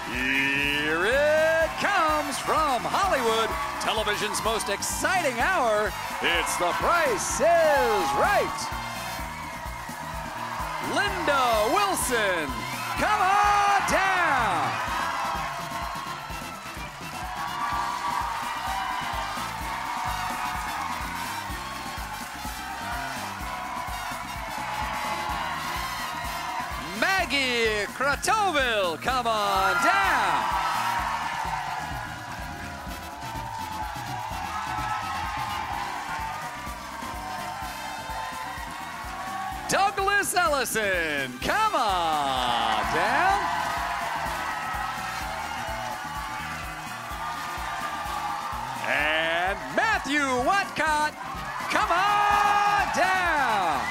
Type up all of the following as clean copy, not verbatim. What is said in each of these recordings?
Here it comes from Hollywood, television's most exciting hour. It's The Price is Right. Linda Wilson, come on down. Maggie Kratoville, come on down. Douglas Ellison, come on down. And Matthew Watcott, come on down.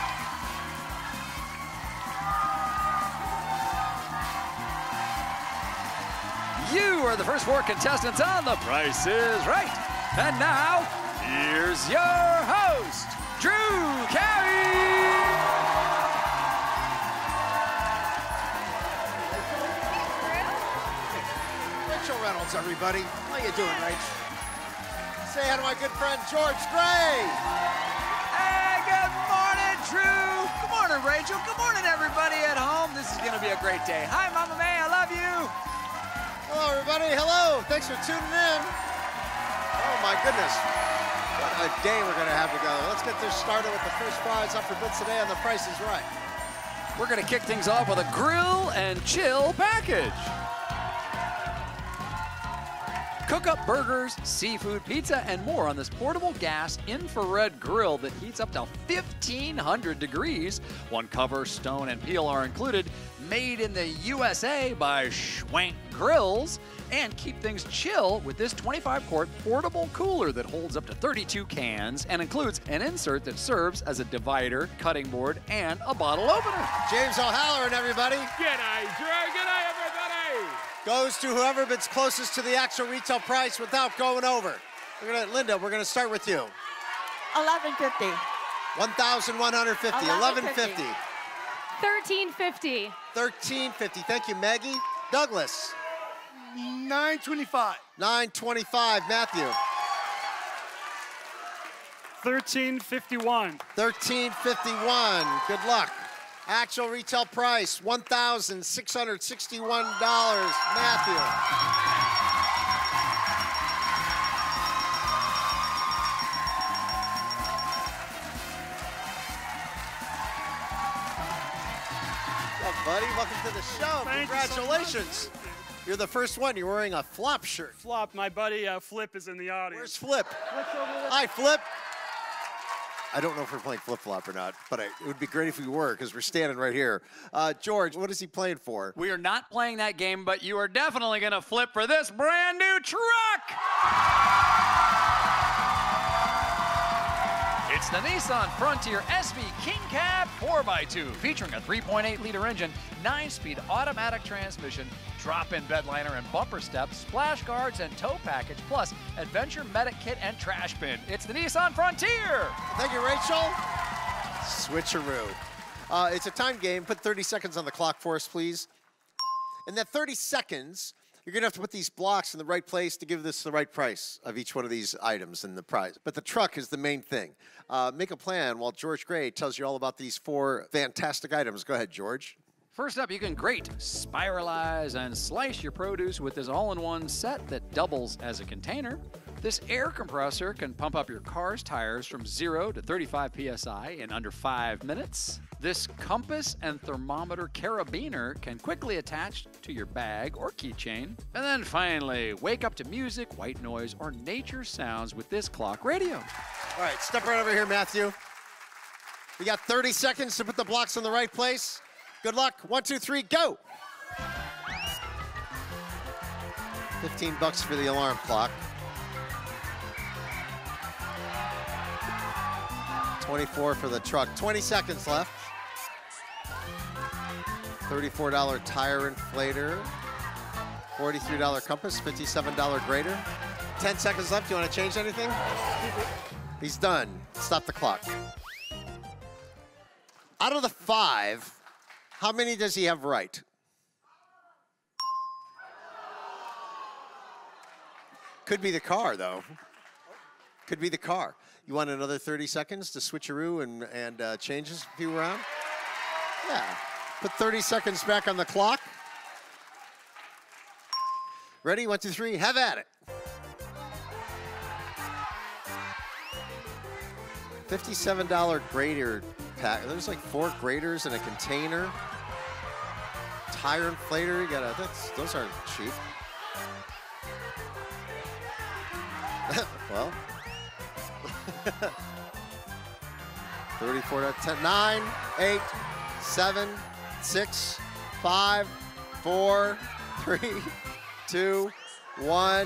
You are the first four contestants on The Price is Right. And now, here's your host, Drew Carey. Rachel Reynolds, everybody. How you doing, Rach? Say hi to my good friend, George Gray. Hey, good morning, Drew. Good morning, Rachel. Good morning, everybody at home. This is going to be a great day. Hi, Mama May. I love you. Hello, everybody. Hello. Thanks for tuning in. Oh, my goodness. What a day we're going to have together. Let's get this started with the first prize up for bids today on The Price is Right. We're going to kick things off with a grill and chill package. Cook up burgers, seafood, pizza, and more on this portable gas infrared grill that heats up to 1,500 degrees. One cover, stone, and peel are included. Made in the USA by Schwank Grills. And keep things chill with this 25-quart portable cooler that holds up to 32 cans and includes an insert that serves as a divider, cutting board, and a bottle opener. James O'Halloran, everybody. G'day, Drew. G'day, everybody. Goes to whoever bids closest to the actual retail price without going over. Linda, we're going to start with you. $11.50. 1,150. 11.50. $13.50. 13.50. Thank you, Maggie. Douglas. $9.25. 9.25. Matthew. $13.51. 13.51. Good luck. Actual retail price, $1,661. Matthew. What's up, buddy? Welcome to the show. Thank you so Congratulations. much. You're the first one. You're wearing a Flop shirt. Flop, my buddy Flip is in the audience. Where's Flip? Hi, Flip. I don't know if we're playing flip-flop or not, but it would be great if we were, because we're standing right here. George, what is he playing for? We are not playing that game, but you are definitely going to flip for this brand new truck. It's the Nissan Frontier SV King Cab 4x2, featuring a 3.8-liter engine, 9-speed automatic transmission, drop-in bedliner and bumper steps, splash guards and tow package, plus adventure medic kit and trash bin. It's the Nissan Frontier. Thank you, Rachel. Switcheroo. It's a time game. Put 30 seconds on the clock for us, please. In that 30 seconds, you're going to have to put these blocks in the right place to give this the right price of each one of these items in the prize. But the truck is the main thing. Make a plan while George Gray tells you all about these four fantastic items. Go ahead, George. First up, you can grate, spiralize, and slice your produce with this all-in-one set that doubles as a container. This air compressor can pump up your car's tires from 0 to 35 PSI in under 5 minutes. This compass and thermometer carabiner can quickly attach to your bag or keychain. And then finally, wake up to music, white noise, or nature sounds with this clock radio. All right, step right over here, Matthew. You got 30 seconds to put the blocks in the right place. Good luck. 1, 2, 3, go. $15 for the alarm clock. 24 for the truck. 20 seconds left. $34 tire inflator. $43 compass. $57 grater. 10 seconds left. You want to change anything? He's done. Stop the clock. Out of the 5, how many does he have right? Could be the car, though. Could be the car. You want another 30 seconds to switcheroo and change a few around? Yeah. Put 30 seconds back on the clock. Ready? 1, 2, 3. Have at it. $57 grater pack. There's like 4 graters in a container. Tire inflator. You gotta. Those aren't cheap. Well. 34 to 10. 9, 8, 7, 6, 5, 4, 3, 2, 1.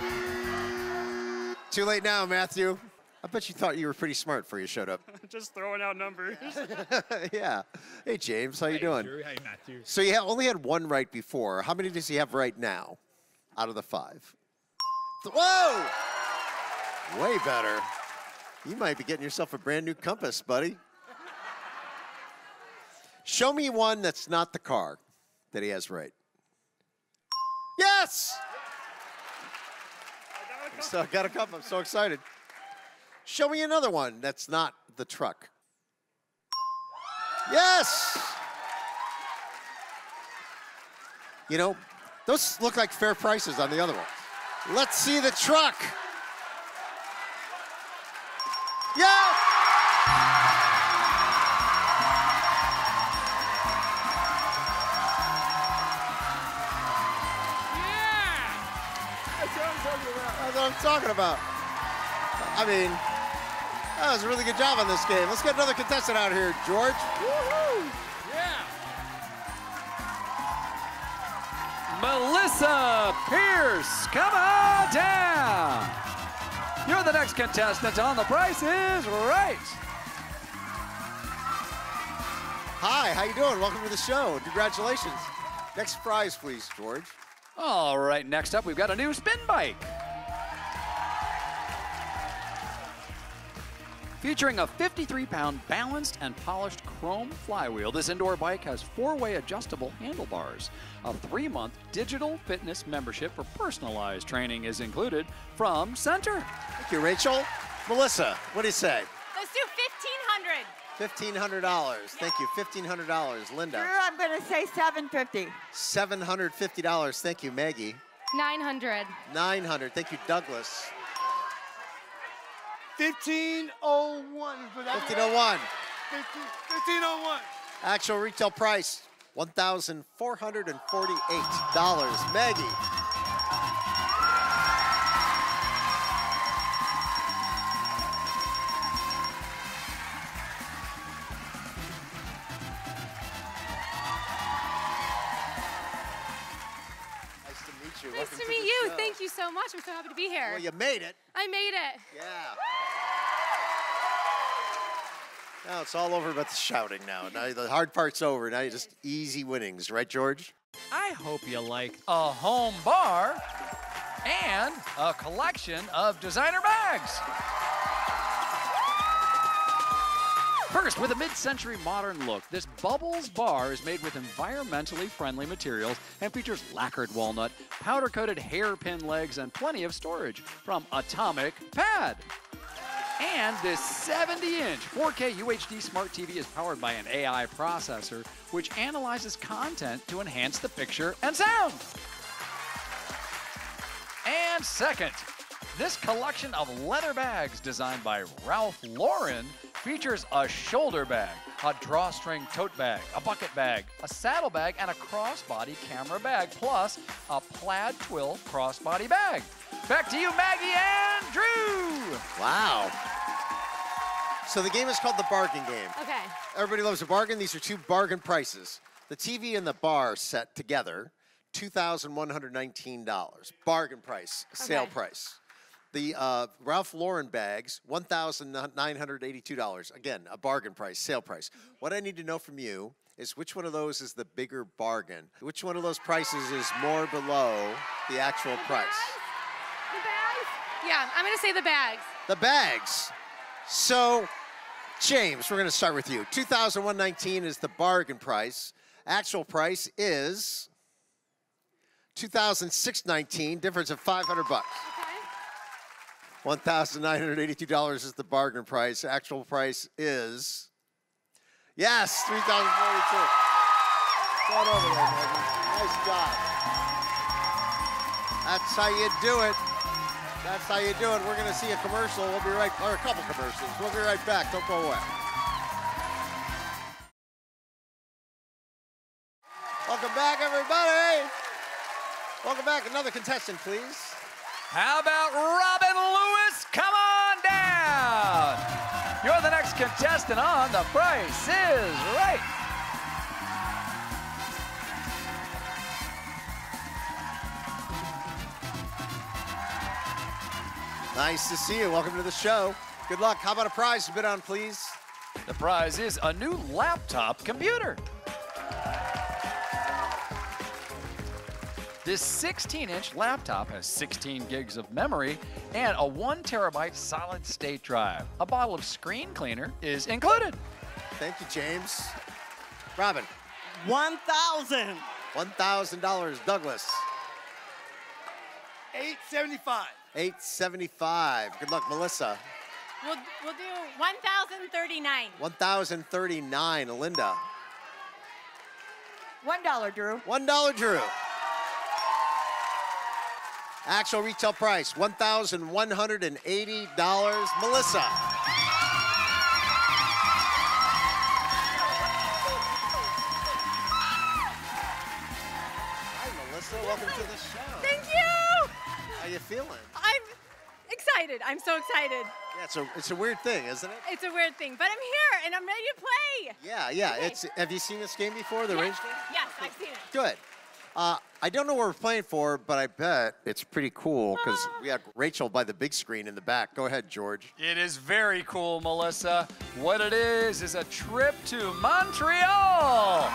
Too late now, Matthew. I bet you thought you were pretty smart before you showed up. Just throwing out numbers. Yeah. Hey, James, how you doing? Drew, hey, Matthew. So you only had 1 right before. How many does he have right now out of the 5? Whoa! Way better. You might be getting yourself a brand new compass, buddy. Show me one that's not the car that he has right. Yes! I got a cup. I'm so excited. Show me another one that's not the truck. Yes! You know, those look like fair prices on the other ones. Let's see the truck. Yeah! That's what I'm talking about. I mean, that was a really good job on this game. Let's get another contestant out here, George. Woohoo! Yeah. Melissa Pierce, come on down. You're the next contestant on The Price is Right. Hi, how you doing? Welcome to the show. Congratulations. Next prize, please, George. All right, next up, we've got a new spin bike. Featuring a 53-pound balanced and polished chrome flywheel, this indoor bike has 4-way adjustable handlebars. A 3-month digital fitness membership for personalized training is included from Center. Thank you, Rachel. Melissa, what do you say? Let's do $1,500. $1,500. Thank you. $1,500. Linda. Drew, I'm going to say $750. $750. Thank you, Maggie. 900. $900. Thank you, Douglas. 1501. 1501. 1501. Actual retail price, $1,448. Maggie. Nice to meet you. Nice Welcome to the meet you. show. Thank you so much. I'm so happy to be here. Well, you made it. I made it. Yeah. Now it's all over but the shouting now. Now the hard part's over. Now you just easy winnings, right, George? I hope you like a home bar and a collection of designer bags. First, with a mid-century modern look, this Bubbles bar is made with environmentally friendly materials and features lacquered walnut, powder-coated hairpin legs, and plenty of storage from Atomic Pad. And this 70-inch 4K UHD Smart TV is powered by an AI processor, which analyzes content to enhance the picture and sound. And second, this collection of leather bags designed by Ralph Lauren features a shoulder bag, a drawstring tote bag, a bucket bag, a saddle bag, and a crossbody camera bag, plus a plaid twill crossbody bag. Back to you, Maggie and Drew. Wow. So the game is called the bargain game. Okay. Everybody loves a bargain. These are 2 bargain prices. The TV and the bar set together, $2,119. Bargain price, sale Okay. price. The Ralph Lauren bags, $1,982. Again, a bargain price, sale price. What I need to know from you is which one of those is the bigger bargain? Which one of those prices is more below the actual price? The bags? Yeah, I'm going to say the bags. The bags. So, James, we're going to start with you. $2,119 is the bargain price. Actual price is $2,619, difference of $500. Okay. $1,982 is the bargain price. Actual price is, yes, $3,042. Right over there, Megan. Nice job. That's how you do it. That's how you do it. We're going to see a commercial. We'll be right, or a couple commercials. We'll be right back. Don't go away. Welcome back, everybody. Welcome back. Another contestant, please. How about Robin Lewis? Come on down. You're the next contestant on The Price is Right. Nice to see you. Welcome to the show. Good luck. How about a prize to bid on, please? The prize is a new laptop computer. This 16-inch laptop has 16 gigs of memory and a 1 terabyte solid-state drive. A bottle of screen cleaner is included. Thank you, James. Robin. $1,000. $1,000. Douglas. $875. $875. Good luck, Melissa. We'll do 1,039. $1,039. Linda. $1, Drew. $1, Drew. Actual retail price, $1,180. Melissa. Hi, Melissa. Welcome to the show. Thank you. How you feeling? I'm excited. I'm so excited. Yeah, it's a weird thing, isn't it? It's a weird thing, but I'm here and I'm ready to play. Yeah. Okay. Have you seen this game before, the Yes. range game? Yes, I've seen it. Good. I don't know what we're playing for, but I bet it's pretty cool because we have Rachel by the big screen in the back. Go ahead, George. It is very cool, Melissa. What it is a trip to Montreal.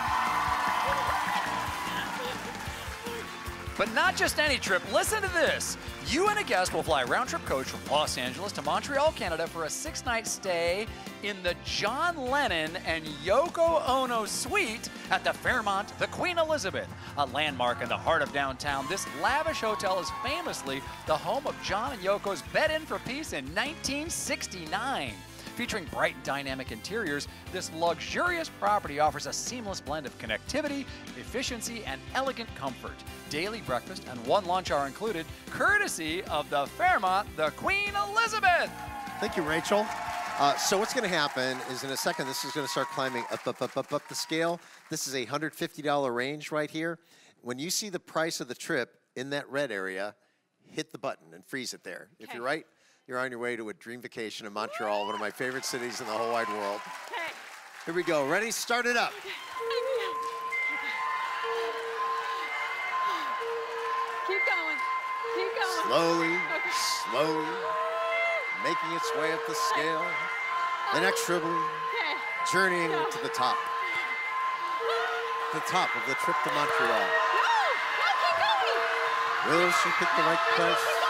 But not just any trip. Listen to this. You and a guest will fly a round-trip coach from Los Angeles to Montreal, Canada for a 6-night stay in the John Lennon and Yoko Ono suite at the Fairmont, the Queen Elizabeth. A landmark in the heart of downtown, this lavish hotel is famously the home of John and Yoko's Bed In for Peace in 1969. Featuring bright and dynamic interiors, this luxurious property offers a seamless blend of connectivity, efficiency, and elegant comfort. Daily breakfast and 1 lunch are included, courtesy of the Fairmont, the Queen Elizabeth. Thank you, Rachel. So what's going to happen is in a second, this is going to start climbing up the scale. This is a $150 range right here. When you see the price of the trip in that red area, hit the button and freeze it there. If you're right, you're on your way to a dream vacation in Montreal, one of my favorite cities in the whole wide world. Okay. Here we go. Ready? Start it up. Keep going. Keep going. Slowly, slowly, making its way up the scale, inexorably Okay. journeying to the top. The top of the trip to Montreal. No, keep going. Will she pick the right price? Keep going.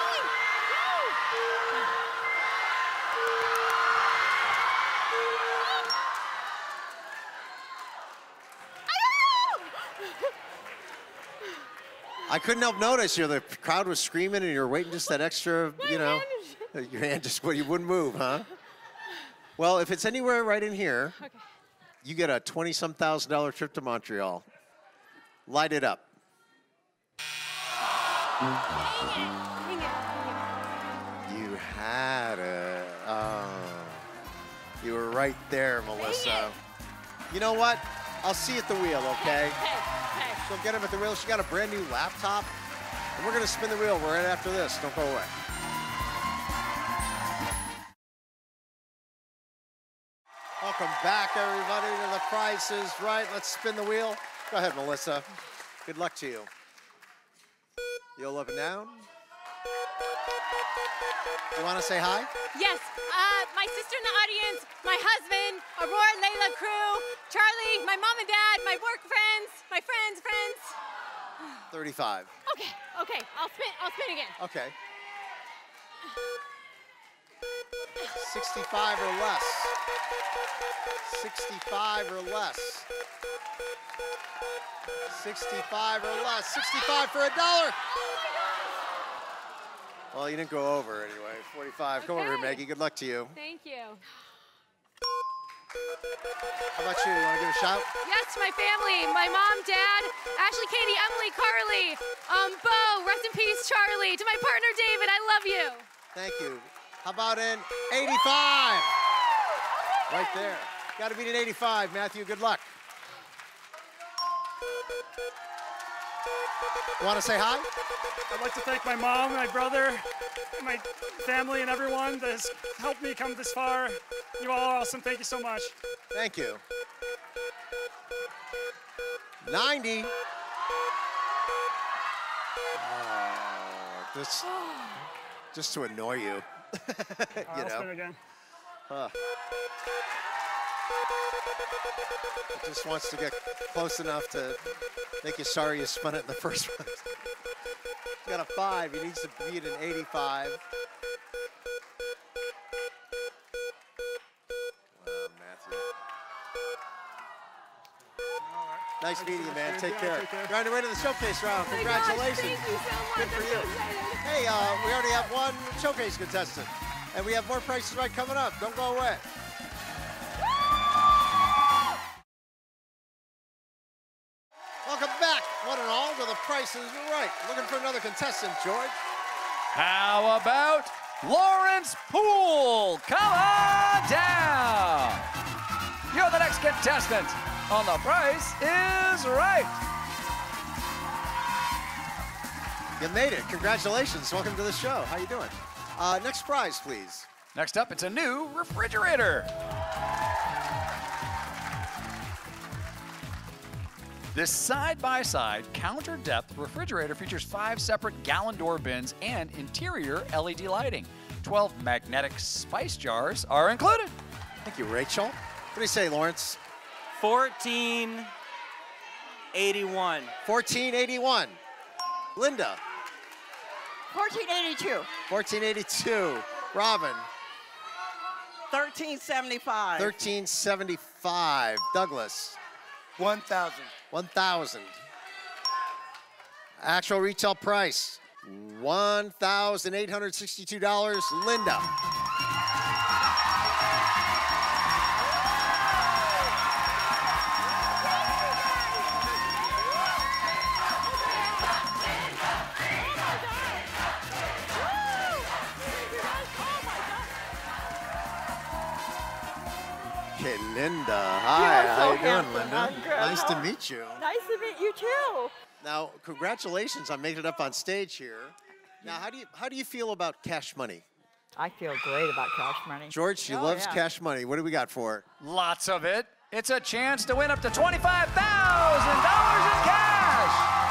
I couldn't help notice, the crowd was screaming and you're waiting just that extra, your hand just, you wouldn't move, huh? Well, if it's anywhere right in here, you get a $20,000 trip to Montreal. Light it up. Dang it. You had it. You were right there, Melissa. You know what? I'll see you at the wheel, okay? Okay. So get him at the wheel. She got a brand new laptop. And we're going to spin the wheel right after this. Don't go away. Welcome back, everybody, to The Price is Right. Let's spin the wheel. Go ahead, Melissa. Good luck to you. You'll up and down. You want to say hi? Yes, my sister in the audience, my husband, Aurora, Layla, crew, Charlie, my mom and dad, my work friends, my friends. 35. Okay, I'll spin again. Okay. 65 or less. 65 or less. 65 or less. 65 for $1. Well, you didn't go over anyway. 45. Come over here, Okay. Maggie. Good luck to you. Thank you. How about you? You want to give a shout? Yes, to my family, my mom, dad, Ashley, Katie, Emily, Carly, Bo, rest in peace, Charlie. To my partner, David, I love you. Thank you. How about an 85? Right there. Got to beat an 85. Matthew, good luck. You want to say hi? I'd like to thank my mom, my brother, my family, and everyone that has helped me come this far. You all are awesome. Thank you so much. Thank you. 90. Just to annoy you. I'll spin again. It just wants to get close enough to make you sorry you spun it in the first place. He's got a 5. He needs to beat an 85. Matthew. Nice meeting you, man. Take care. You're on your way to the showcase round. Congratulations. Thank you so much. Good for I'm you. so excited. Hey, we already have one showcase contestant, and we have more Price is Right coming up. Don't go away. Welcome back, one and all, to The Price is Right. Looking for another contestant, George. How about Lawrence Poole? Come on down. You're the next contestant on The Price is Right. You made it. Congratulations. Welcome to the show. How you doing? Next prize, please. Next up, it's a new refrigerator. This side-by-side counter-depth refrigerator features 5 separate gallon door bins and interior LED lighting. 12 magnetic spice jars are included. Thank you, Rachel. What do you say, Lawrence? 1481. 1481. Linda. 1482. 1482. Robin. 1375. 1375. Douglas. 1000. 1,000. Actual retail price, $1,862. Linda. Okay, Linda. Hi, how you doing, Linda? I'm good. Nice to meet you. Nice to meet you too. Now, congratulations on making it up on stage here. Now, how do you feel about cash money? I feel great about cash money. George, she loves cash money. What do we got for her? Lots of it. It's a chance to win up to $25,000 in cash.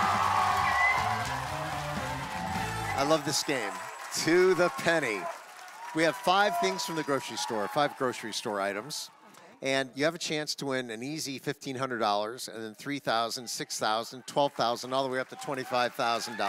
I love this game. To the penny. We have 5 things from the grocery store, 5 grocery store items. And you have a chance to win an easy $1,500 and then $3,000, $6,000, $12,000, all the way up to $25,000.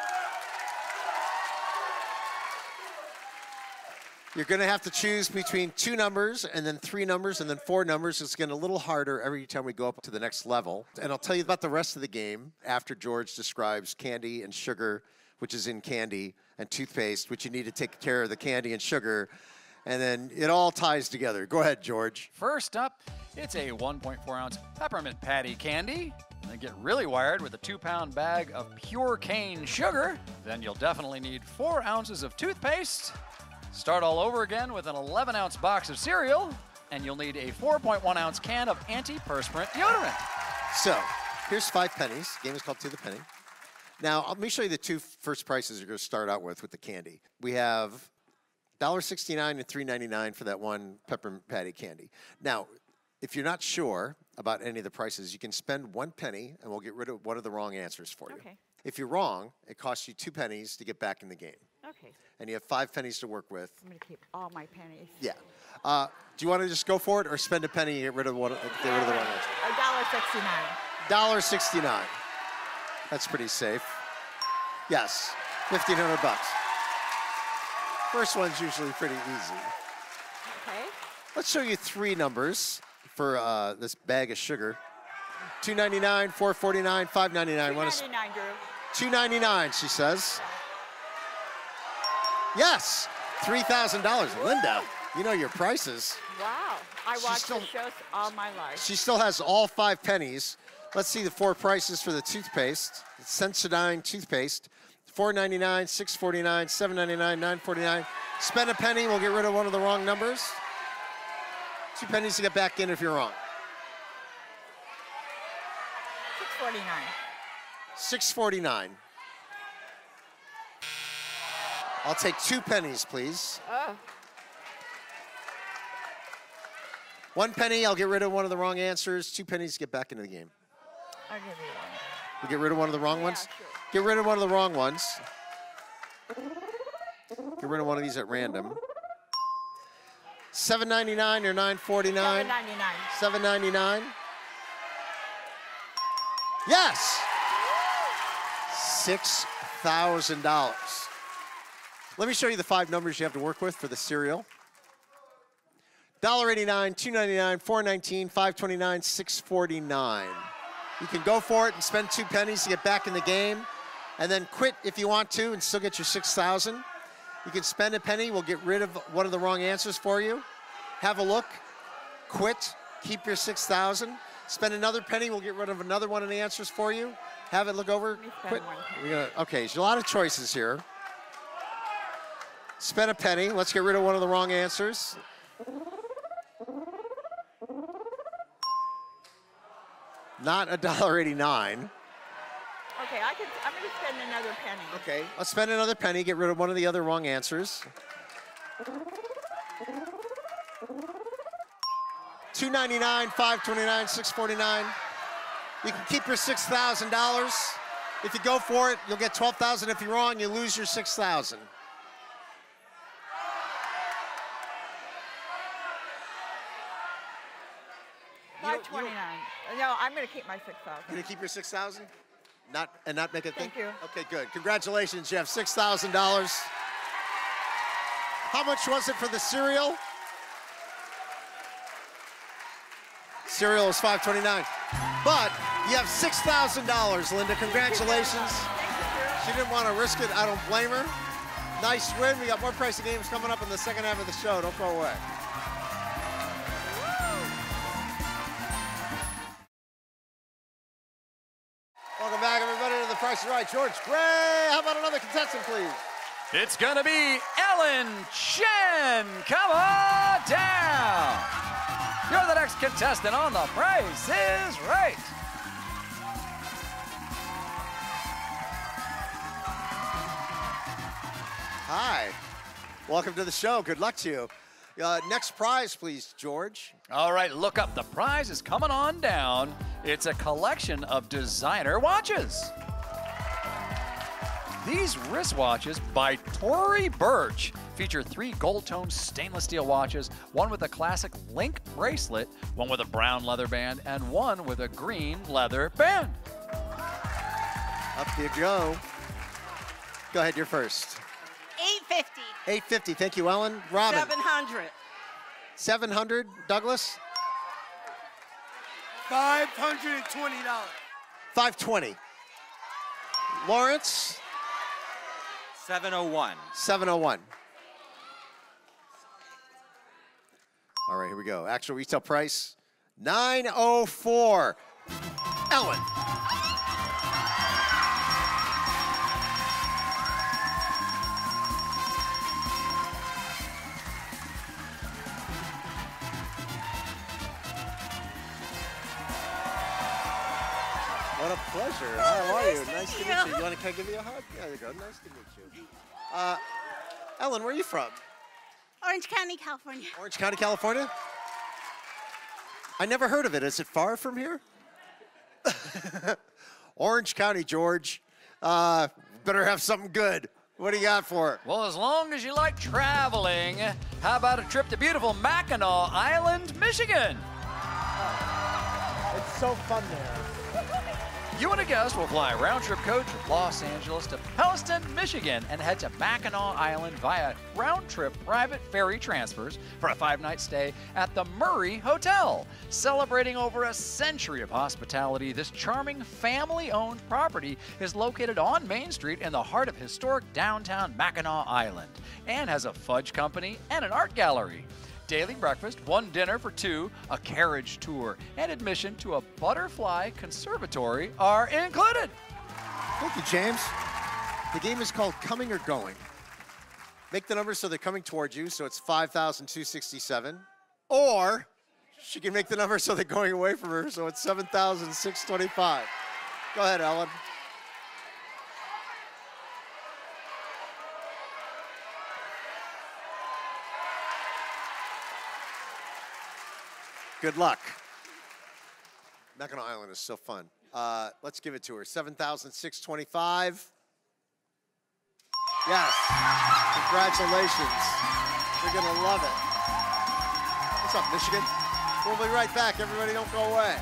You're going to have to choose between 2 numbers and then 3 numbers and then 4 numbers. It's getting a little harder every time we go up to the next level. And I'll tell you about the rest of the game after George describes candy and sugar, which is in candy, and toothpaste, which you need to take care of the candy and sugar. And then it all ties together. Go ahead, George. First up, it's a 1.4-ounce peppermint patty candy. And then get really wired with a 2-pound bag of pure cane sugar. Then you'll definitely need 4 ounces of toothpaste. Start all over again with an 11-ounce box of cereal. And you'll need a 4.1-ounce can of antiperspirant deodorant. So here's 5 pennies. The game is called To the Penny. Now, let me show you the 2 first prices you're going to start out with the candy. We have $1.69 and $3.99 for that one peppermint patty candy. Now, if you're not sure about any of the prices, you can spend 1 penny and we'll get rid of one of the wrong answers for you. Okay. If you're wrong, it costs you 2 pennies to get back in the game. Okay. And you have 5 pennies to work with. I'm going to keep all my pennies. Yeah. Do you want to just go for it or spend a penny and get rid of the wrong answer? $1.69. $1.69. That's pretty safe. Yes, $1,500. First one's usually pretty easy. Okay. Let's show you 3 numbers for this bag of sugar. $2.99, $4.49, $5.99. $2.99, Drew. $2.99, she says. Yes, $3,000. Linda, you know your prices. Wow. I She's watched still- the shows all my life. She still has all 5 pennies. Let's see the 4 prices for the toothpaste. Sensodyne toothpaste. $4.99, $6.49, $7.99, $9.49. Spend a penny, we'll get rid of one of the wrong numbers. 2 pennies to get back in if you're wrong. $6.49. $6.49. I'll take 2 pennies, please. Oh. 1 penny, I'll get rid of one of the wrong answers. 2 pennies to get back into the game. I'll give you one. You get rid of one of the wrong Yeah, ones? sure. Get rid of one of the wrong ones. Get rid of one of these at random. $7.99 or $9.49? $7.99. $7.99. Yes! $6,000. Let me show you the 5 numbers you have to work with for the cereal. $1.89, $2.99, $4.19, $5.29, $6.49. You can go for it and spend 2 pennies to get back in the game, and then quit if you want to and still get your $6,000. You can spend a penny. We'll get rid of one of the wrong answers for you. Have a look. Quit. Keep your $6,000. Spend another penny. We'll get rid of another one of the answers for you. Have it look over. me spend Quit. 1 penny. Okay, there's a lot of choices here. Spend a penny. Let's get rid of one of the wrong answers. Not $1.89. Okay, I'm going to spend another penny. Okay, let's spend another penny, get rid of one of the other wrong answers. $2.99, $5.29, $6.49. You can keep your $6,000. If you go for it, you'll get $12,000. If you're wrong, you lose your $6,000. $5.29. No, I'm going to keep my $6,000. You gonna keep your $6,000? Not make it. Thank you. Okay, good. Congratulations, you have $6,000. How much was it for the cereal? Cereal is $5.29. But you have $6,000, Linda. Congratulations. She didn't want to risk it. I don't blame her. Nice win. We got more pricey games coming up in the second half of the show. Don't go away. Welcome back, everybody, to The Price is Right. George Gray, how about another contestant, please? It's gonna be Ellen Chen. Come on down. You're the next contestant on The Price is Right. Hi. Welcome to the show. Good luck to you. Next prize, please, George. All right, look up. The prize is coming on down. It's a collection of designer watches. These wristwatches by Tory Burch feature 3 gold-toned stainless steel watches, one with a classic link bracelet, one with a brown leather band, and one with a green leather band. Up you go. Go ahead, you're first. $850. $850. Thank you, Ellen. Robin. $700. $700. Douglas. $520. $520. Lawrence. $701. $701. All right, here we go. Actual retail price, $904. Ellen. What a pleasure. How are you? Nice to meet you. You want to, can I give you a hug? Yeah, there you go. Nice to meet you. Ellen, where are you from? Orange County, California. Orange County, California? I never heard of it. Is it far from here? Orange County, George. Better have something good. What do you got for it? Well, as long as you like traveling, how about a trip to beautiful Mackinac Island, Michigan? It's so fun there. You and a guest will fly round-trip coach from Los Angeles to Pelliston, Michigan, and head to Mackinac Island via round-trip private ferry transfers for a 5-night stay at the Murray Hotel. Celebrating over a century of hospitality, this charming family-owned property is located on Main Street in the heart of historic downtown Mackinac Island. and has a fudge company and an art gallery. Daily breakfast, 1 dinner for 2, a carriage tour, and admission to a butterfly conservatory are included. Thank you, James. The game is called Coming or Going. Make the numbers so they're coming towards you, so it's 5,267. Or she can make the numbers so they're going away from her, so it's 7,625. Go ahead, Ellen. Good luck. Mackinac Island is so fun. Let's give it to her. 7,625. Yes. Congratulations. You're going to love it. What's up, Michigan? We'll be right back. Everybody don't go away.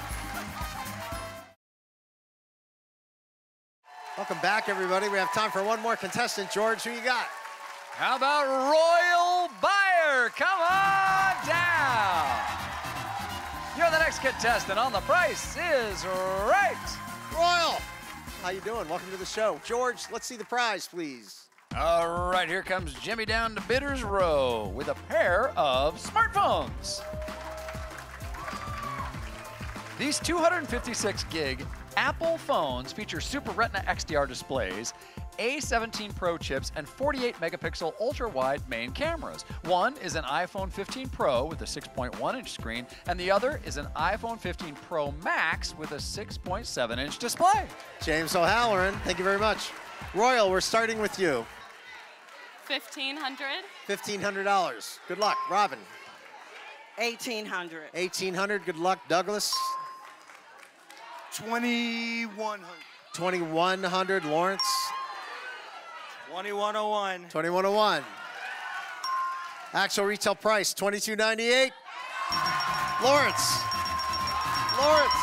Welcome back, everybody. We have time for one more contestant. George, who you got? How about Royal Buyer? Come on down. You're the next contestant on The Price is Right. Royal, how you doing? Welcome to the show. George, let's see the prize, please. All right, here comes Jimmy down to Bidders Row with a pair of smartphones. These 256 gig Apple phones feature Super Retina XDR displays, A17 Pro chips, and 48 megapixel ultra-wide main cameras. One is an iPhone 15 Pro with a 6.1-inch screen, and the other is an iPhone 15 Pro Max with a 6.7-inch display. James O'Halloran, thank you very much. Royal, we're starting with you. $1,500. $1,500. Good luck. Robin. $1,800. $1,800. Good luck. Douglas. $2,100. $2,100. Lawrence. $2,101. $2,101. Actual retail price, $2,298. Lawrence. Lawrence.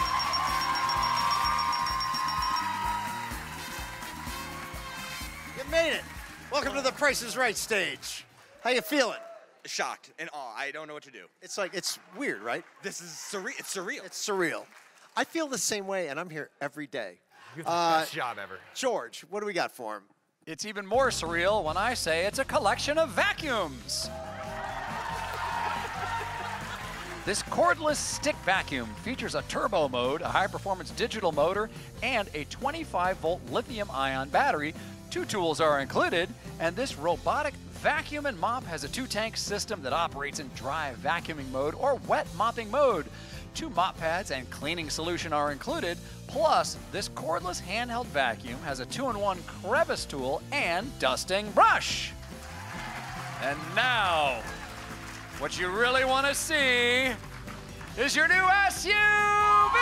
You made it. Welcome to the Price is Right stage. How you feeling? Shocked and awe. I don't know what to do. It's like, it's weird, right? This is surreal. It's surreal. It's surreal. I feel the same way, and I'm here every day. You have the best job ever. George, what do we got for him? It's even more surreal when I say it's a collection of vacuums. This cordless stick vacuum features a turbo mode, a high-performance digital motor, and a 25-volt lithium-ion battery. 2 tools are included, and this robotic vacuum and mop has a 2-tank system that operates in dry vacuuming mode or wet mopping mode. 2 mop pads and cleaning solution are included, plus this cordless handheld vacuum has a 2-in-1 crevice tool and dusting brush. And now, what you really want to see is your new SUV!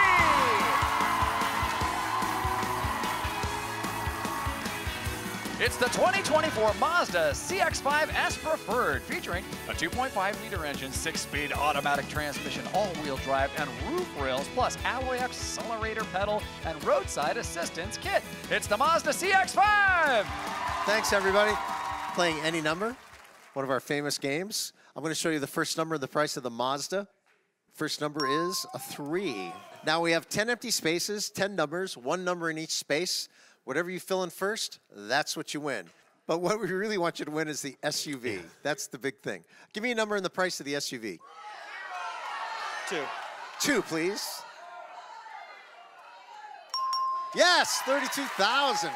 It's the 2024 Mazda CX-5 S Preferred, featuring a 2.5-liter engine, 6-speed automatic transmission, all-wheel drive, and roof rails, plus alloy accelerator pedal and roadside assistance kit. It's the Mazda CX-5! Thanks, everybody. Playing any number, one of our famous games. I'm going to show you the first number of the price of the Mazda. First number is a 3. Now we have 10 empty spaces, 10 numbers, 1 number in each space. Whatever you fill in first, that's what you win. But what we really want you to win is the SUV. That's the big thing. Give me a number and the price of the SUV. 2. 2, please. Yes, $32,000.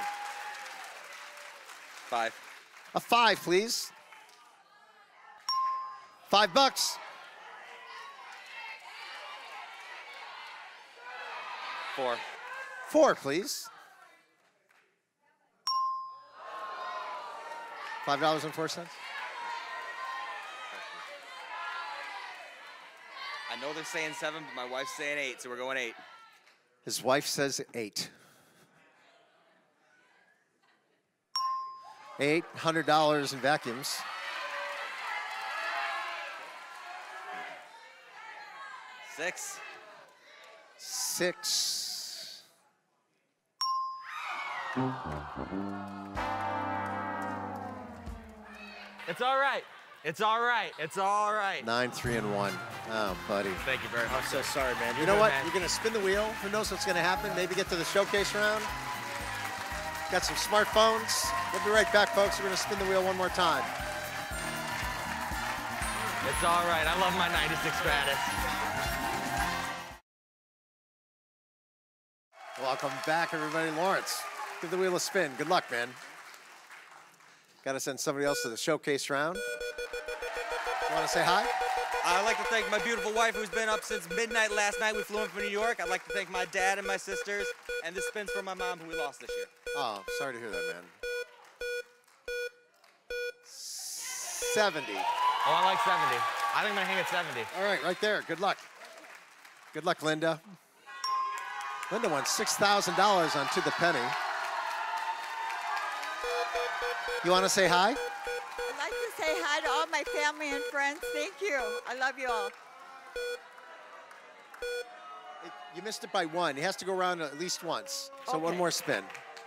5. A 5, please. $5. 4. 4, please. $5.04. I know they're saying 7, but my wife's saying 8, so we're going 8. His wife says 8. $800 in vacuums. $6. 6. It's all right. It's all right. It's all right. 9, 3, and 1. Oh, buddy. Thank you very much. I'm so sorry, man. You You're know good, what? man. You're going to spin the wheel. Who knows what's going to happen? Maybe get to the showcase round. Got some smartphones. We'll be right back, folks. We're going to spin the wheel one more time. It's all right. I love my 96 Stratus. Welcome back, everybody. Lawrence, give the wheel a spin. Good luck, man. Got to send somebody else to the showcase round. You want to say hi? I'd like to thank my beautiful wife who's been up since midnight last night. We flew in from New York. I'd like to thank my dad and my sisters. And this spin's for my mom who we lost this year. Oh, sorry to hear that, man. 70. Oh, I like 70. I think I'm going to hang at 70. All right there. Good luck. Good luck, Linda. Linda won $6,000 on To the Penny. You want to say hi? I'd like to say hi to all my family and friends. Thank you. I love you all. You missed it by one. He has to go around at least once. So Okay. one more spin.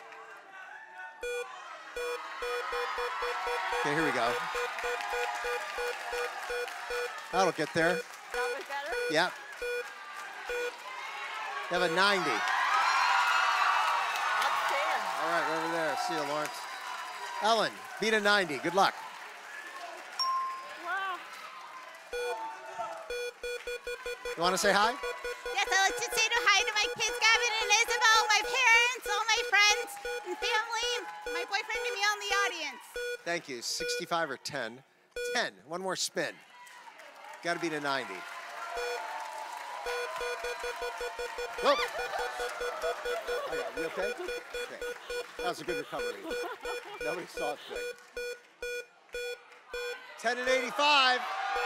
Okay, here we go. That'll get there. That was better? Yep. You have a 90. Upstairs. All right, right over there. See you, Lawrence. Ellen, beat a 90. Good luck. Wow. You want to say hi? Yes, I'd like to say hi to my kids, Gavin and Isabel, my parents, all my friends and family, my boyfriend and me on the audience. Thank you. 65 or 10? 10. One more spin. Got to beat a 90. Whoa. You okay? Okay. That was a good recovery. Nobody saw it quick. 10 and 85.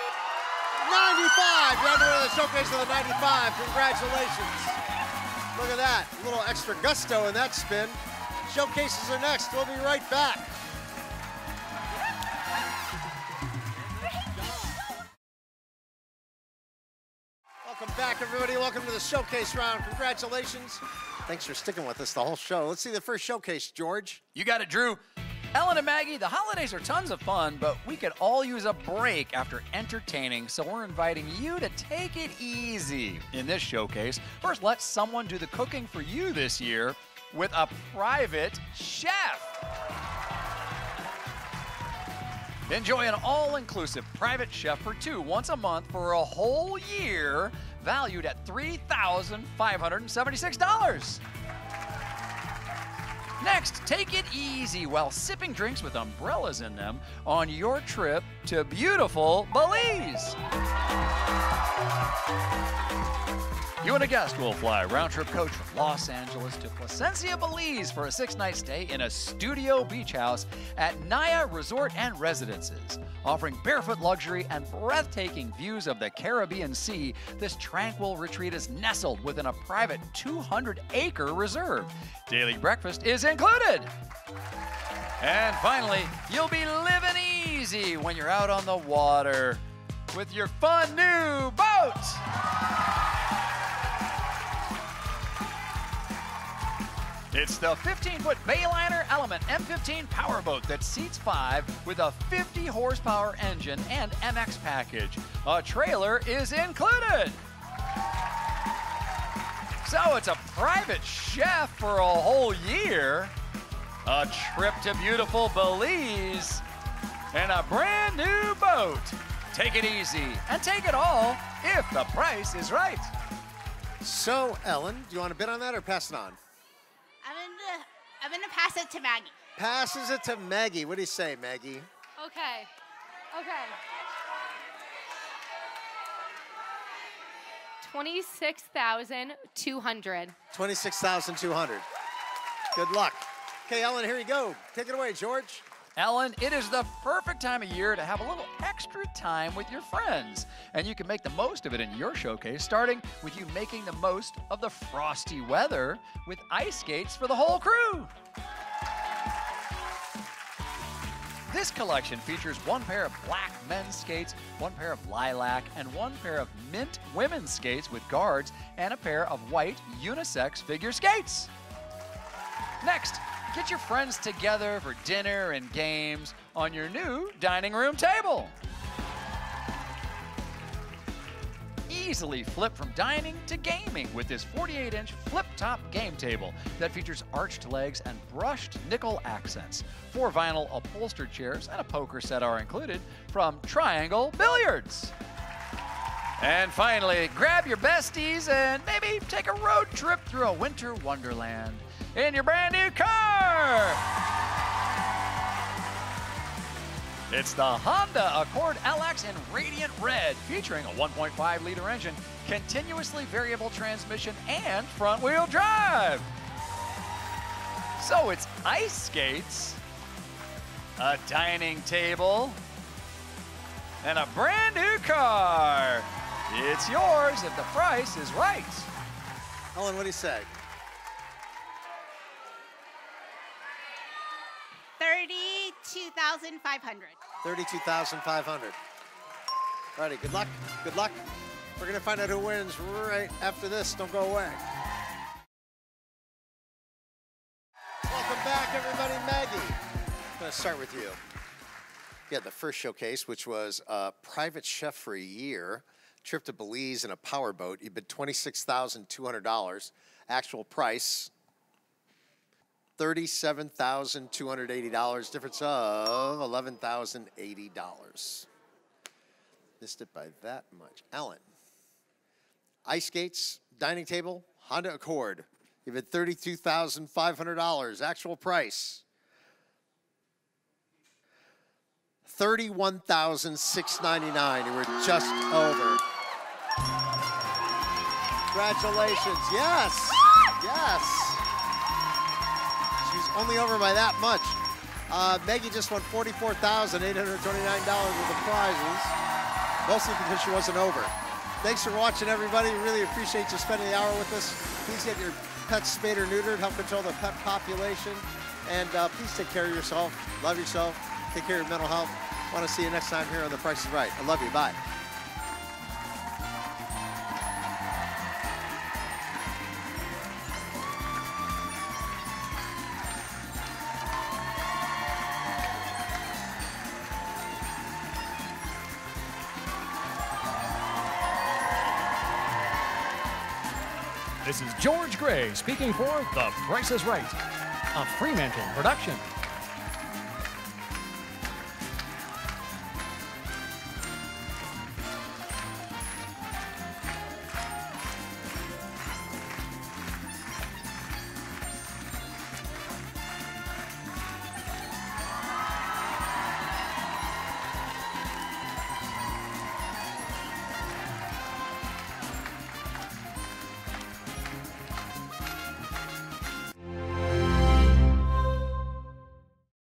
95. You're under the showcase of the 95. Congratulations. Look at that. A little extra gusto in that spin. Showcases are next. We'll be right back. Welcome back, everybody. Welcome to the showcase round. Congratulations. Thanks for sticking with us the whole show. Let's see the first showcase, George. You got it, Drew. Ellen and Maggie, the holidays are tons of fun, but we could all use a break after entertaining, so we're inviting you to take it easy in this showcase. First, let someone do the cooking for you this year with a private chef. Enjoy an all-inclusive private chef for two once a month for a whole year, valued at $3,576. Next, take it easy while sipping drinks with umbrellas in them on your trip to beautiful Belize. You and a guest will fly round-trip coach from Los Angeles to Placencia, Belize for a 6-night stay in a studio beach house at Naya Resort and Residences. Offering barefoot luxury and breathtaking views of the Caribbean Sea, this tranquil retreat is nestled within a private 200-acre reserve. Daily breakfast is included. And finally, you'll be living easy when you're out on the water with your fun new boat. It's the 15-foot Bayliner Element M15 powerboat that seats 5 with a 50-horsepower engine and MX package. A trailer is included. So it's a private chef for a whole year, a trip to beautiful Belize, and a brand new boat. Take it easy and take it all if the price is right. So, Ellen, do you want to bid on that or pass it on? I'm gonna pass it to Maggie. Passes it to Maggie. What do you say, Maggie? Okay. Okay. 26,200. 26,200. Good luck. Okay, Ellen, here you go. Take it away, George. Ellen, it is the perfect time of year to have a little extra time with your friends. And you can make the most of it in your showcase, starting with you making the most of the frosty weather with ice skates for the whole crew. This collection features one pair of black men's skates, one pair of lilac, and one pair of mint women's skates with guards, and a pair of white unisex figure skates. Next, get your friends together for dinner and games on your new dining room table. easily flip from dining to gaming with this 48-inch flip-top game table that features arched legs and brushed nickel accents. 4 vinyl upholstered chairs and a poker set are included from Triangle Billiards. And finally, grab your besties and maybe take a road trip through a winter wonderland in your brand new car. It's the Honda Accord LX in Radiant Red, featuring a 1.5-liter engine, continuously variable transmission, and front-wheel drive. So it's ice skates, a dining table, and a brand new car. It's yours if the price is right. Ellen, what do you say? $32,500. $32,500. Righty, good luck. Good luck. We're going to find out who wins right after this. Don't go away. Welcome back, everybody. Maggie, I'm going to start with you. You had the first showcase, which was private chef for a year, trip to Belize in a powerboat. You bid $26,200. Actual price, $37,280, difference of $11,080. Missed it by that much. Alan, ice skates, dining table, Honda Accord. You bid $32,500. Actual price, $31,699. You were just over. Congratulations. Yes. Yes. She's only over by that much. Maggie just won $44,829 worth of prizes, mostly because she wasn't over. Thanks for watching, everybody. Really appreciate you spending the hour with us. Please get your pets spayed or neutered, help control the pet population. And please take care of yourself, love yourself, take care of your mental health. I want to see you next time here on The Price is Right. I love you. Bye. This is George Gray speaking for The Price is Right, a Fremantle production.